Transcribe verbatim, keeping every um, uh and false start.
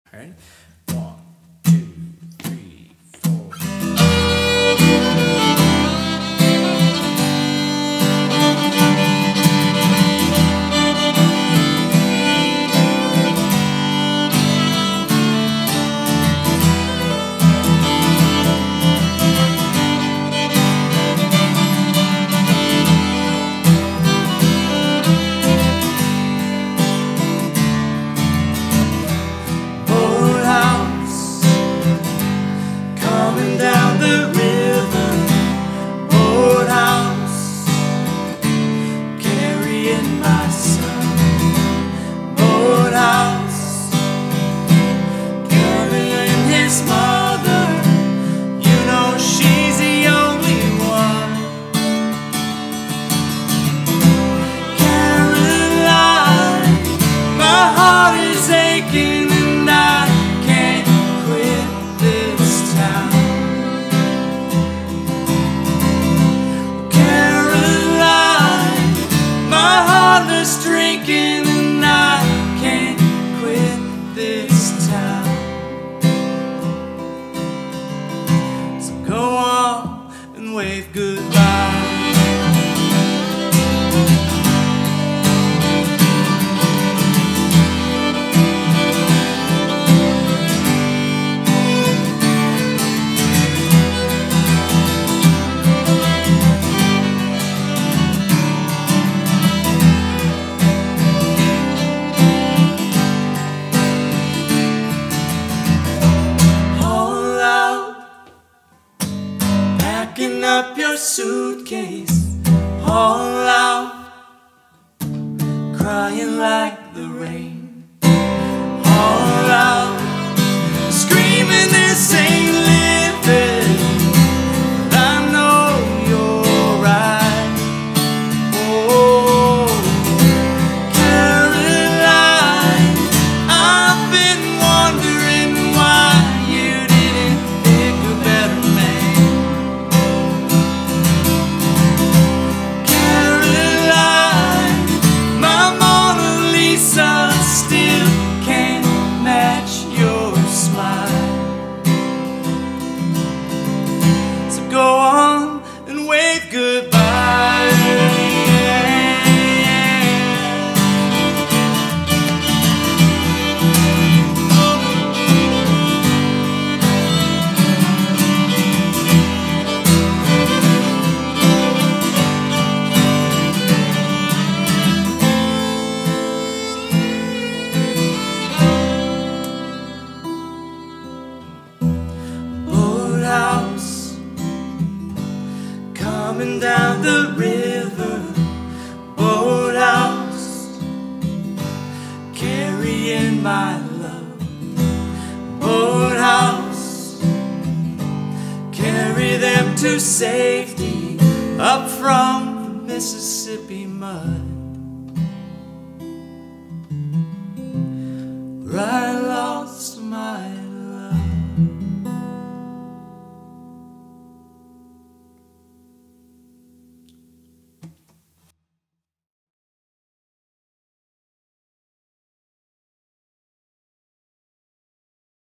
Ready? One, two, three, four. Boathouse, coming down the river. Boathouse, carrying my son. Boathouse, carrying his mother. You know she's the only one. Caroline, my heart is aching. Drinking and I can't quit this town. So go on and wave goodbye. Packing up your suitcase, all out, crying like the rain, all out, screaming this ain't living, but I know you're right. Oh, Caroline, I've been wondering why you didn't pick a better man. Still can't match your smile. So go on and wave goodbye. Boathouse, coming down the river. Boathouse, carrying my love. Boathouse, carry them to safety up from the Mississippi mud.